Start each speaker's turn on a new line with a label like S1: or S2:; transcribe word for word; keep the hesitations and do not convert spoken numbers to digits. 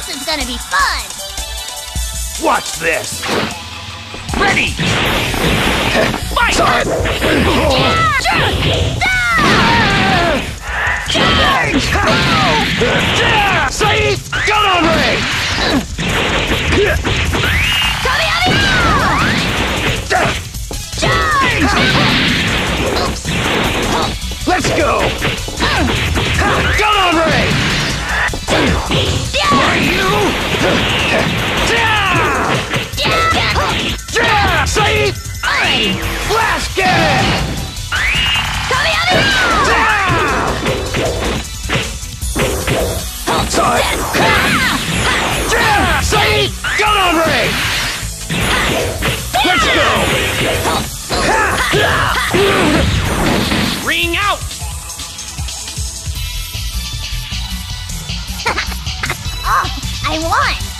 S1: This is gonna be fun!
S2: Watch this! Ready! Fight!
S1: Charge!
S2: Say, gun on Ray!
S1: Charge!
S2: Let's go! Gun on Ray! Are you? Say, blast cannon! Say, gun on Ray! Let's go! Ring out!
S1: Oh, I won!